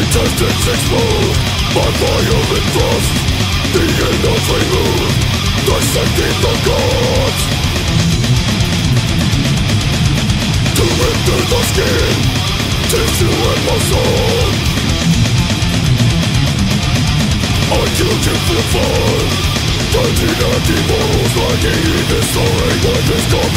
intestines explode. My violent thrust, the end of remove, dissecting the gods. To enter the skin, tissue and muscle. I killed you for fun, planting empty morals, lying in this story. What is gone?